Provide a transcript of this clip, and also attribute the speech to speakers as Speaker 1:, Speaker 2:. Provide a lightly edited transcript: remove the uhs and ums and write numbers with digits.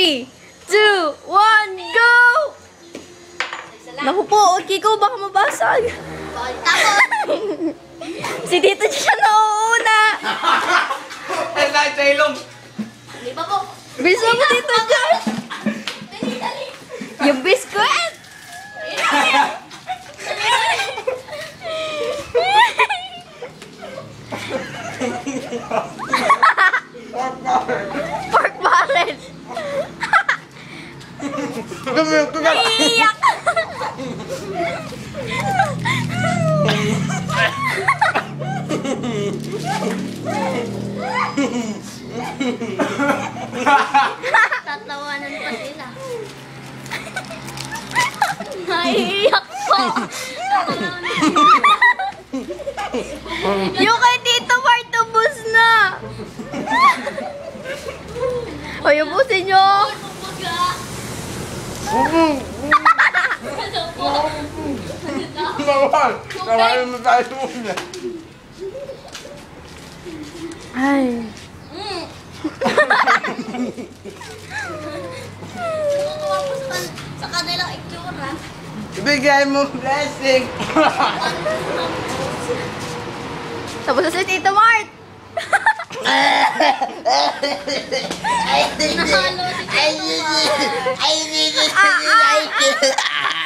Speaker 1: 3, 2, 1, go! Naku po, Kiko, baka mabasag. Si Tito siya nauuna.
Speaker 2: Ay, dahil sa ilong.
Speaker 3: Di ba po?
Speaker 1: Bisa mo, Tito Josh.
Speaker 3: Dali, dali.
Speaker 1: Yung biskuit. Pork barrel. Iiyak.
Speaker 3: Tatawanan pa sila.
Speaker 1: Naiiyak po. Yung kay Tito Mart, ubus na. O, ubusin nyo.
Speaker 2: Bawal! Nawalan mo tayo muna.
Speaker 1: Ay.
Speaker 3: Tuwa po sa kanilang itsura.
Speaker 2: Ibigay mo blessing.
Speaker 1: Tapos na si Tito Mart.
Speaker 3: Nahalo si Tito Mart.